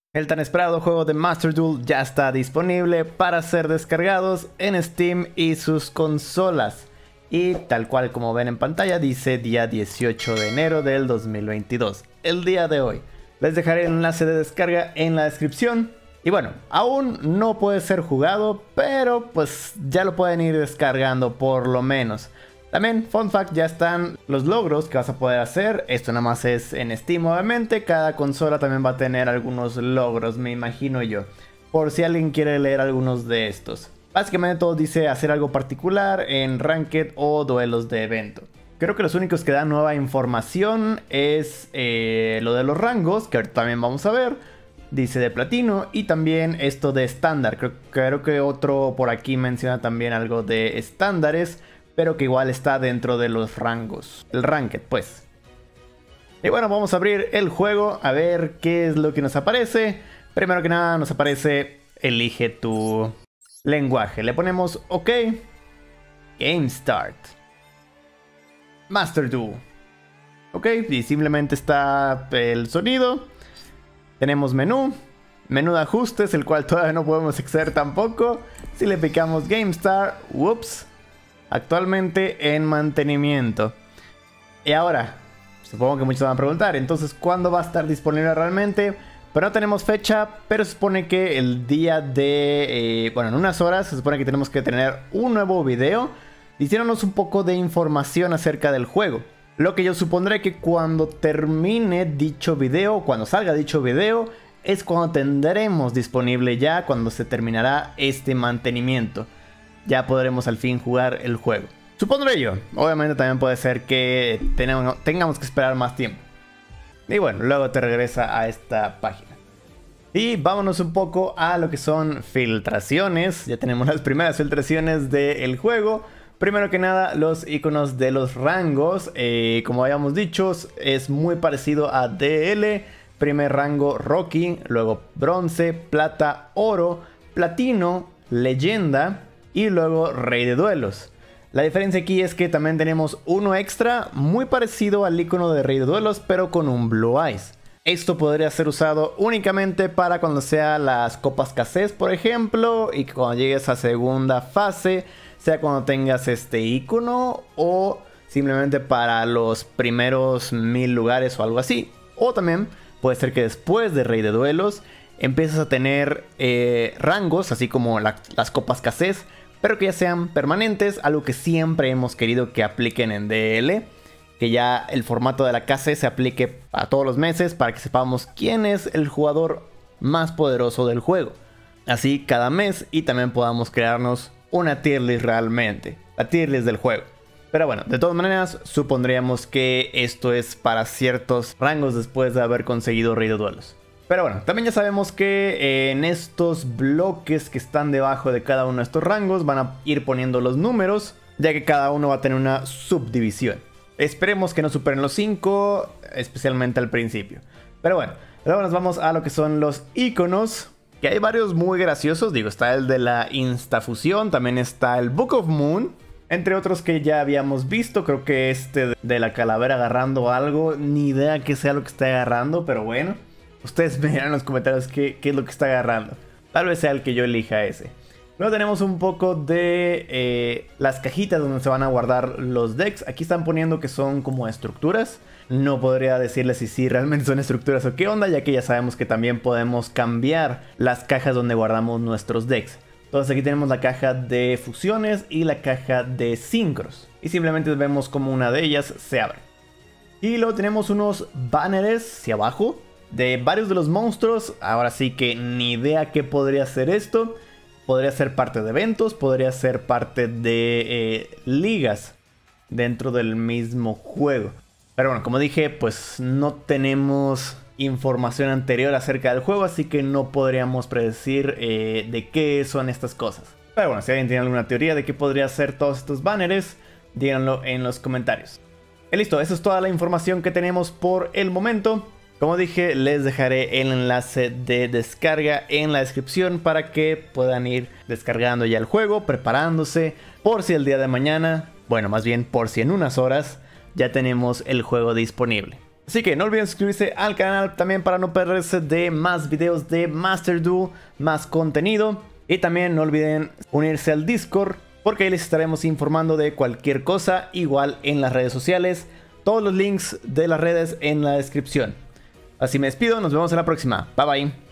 El tan esperado juego de Master Duel ya está disponible para ser descargados en Steam y sus consolas. Y tal cual como ven en pantalla dice día 18 de enero del 2022, el día de hoy. Les dejaré el enlace de descarga en la descripción. Y bueno, aún no puede ser jugado, pero pues ya lo pueden ir descargando por lo menos. También, fun fact, ya están los logros que vas a poder hacer. Esto nada más es en Steam, obviamente. Cada consola también va a tener algunos logros, me imagino yo. Por si alguien quiere leer algunos de estos. Básicamente todo dice hacer algo particular en Ranked o duelos de evento. Creo que los únicos que dan nueva información es lo de los rangos, que ahorita también vamos a ver. Dice de platino y también esto de estándar. Creo que otro por aquí menciona también algo de estándares, pero que igual está dentro de los rangos. El Ranked, pues. Y bueno, vamos a abrir el juego a ver qué es lo que nos aparece. Primero que nada nos aparece elige tu lenguaje. Le ponemos OK. Game Start. Master Duel. OK, y simplemente está el sonido. Tenemos menú. Menú de ajustes, el cual todavía no podemos acceder tampoco. Si le picamos Game Start, whoops. Actualmente en mantenimiento. Y ahora, supongo que muchos van a preguntar, entonces ¿cuándo va a estar disponible realmente? Pero no tenemos fecha, pero se supone que el día de... bueno, en unas horas se supone que tenemos que tener un nuevo video diciéndonos un poco de información acerca del juego. Lo que yo supondré que cuando termine dicho video, cuando salga dicho video, es cuando tendremos disponible ya, cuando se terminará este mantenimiento. Ya podremos al fin jugar el juego. Supondré yo. Obviamente también puede ser que tengamos que esperar más tiempo. Y bueno, luego te regresa a esta página. Y vámonos un poco a lo que son filtraciones. Ya tenemos las primeras filtraciones del juego. Primero que nada, los iconos de los rangos. Como habíamos dicho, es muy parecido a DL. Primer rango Rocky, luego bronce, plata, oro, platino, leyenda y luego Rey de Duelos. La diferencia aquí es que también tenemos uno extra muy parecido al icono de Rey de Duelos, pero con un Blue Eyes. Esto podría ser usado únicamente para cuando sea las copas K6, por ejemplo, y que cuando llegues a segunda fase, sea cuando tengas este icono o simplemente para los primeros 1000 lugares o algo así. O también puede ser que después de Rey de Duelos empiezas a tener rangos, así como las copas K6, pero que ya sean permanentes, algo que siempre hemos querido que apliquen en DL, que ya el formato de la KC se aplique a todos los meses para que sepamos quién es el jugador más poderoso del juego. Así cada mes y también podamos crearnos una tier list realmente, la tier list del juego. Pero bueno, de todas maneras supondríamos que esto es para ciertos rangos después de haber conseguido Rey de Duelos. Pero bueno, también ya sabemos que en estos bloques que están debajo de cada uno de estos rangos van a ir poniendo los números, ya que cada uno va a tener una subdivisión. Esperemos que no superen los 5, especialmente al principio. Pero bueno, luego nos vamos a lo que son los iconos, que hay varios muy graciosos. Digo, está el de la instafusión, también está el Book of Moon, entre otros que ya habíamos visto. Creo que este de la calavera agarrando algo, ni idea que sea lo que está agarrando, pero bueno. Ustedes me dirán en los comentarios qué es lo que está agarrando. Tal vez sea el que yo elija ese. Luego tenemos un poco de las cajitas donde se van a guardar los decks. Aquí están poniendo que son como estructuras. No podría decirles si realmente son estructuras o qué onda, ya que ya sabemos que también podemos cambiar las cajas donde guardamos nuestros decks. Entonces aquí tenemos la caja de fusiones y la caja de sincros. Y simplemente vemos como una de ellas se abre. Y luego tenemos unos banners hacia abajo de varios de los monstruos. Ahora sí que ni idea qué podría ser esto. Podría ser parte de eventos, podría ser parte de ligas dentro del mismo juego. Pero bueno, como dije, pues no tenemos información anterior acerca del juego, así que no podríamos predecir de qué son estas cosas. Pero bueno, si alguien tiene alguna teoría de qué podría ser todos estos banners, díganlo en los comentarios. Y listo, eso es toda la información que tenemos por el momento. Como dije, les dejaré el enlace de descarga en la descripción para que puedan ir descargando ya el juego, preparándose por si el día de mañana, bueno, más bien por si en unas horas ya tenemos el juego disponible. Así que no olviden suscribirse al canal también para no perderse de más videos de Master Duel, más contenido. Y también no olviden unirse al Discord, porque ahí les estaremos informando de cualquier cosa, igual en las redes sociales. Todos los links de las redes en la descripción. Así me despido, nos vemos en la próxima. Bye bye.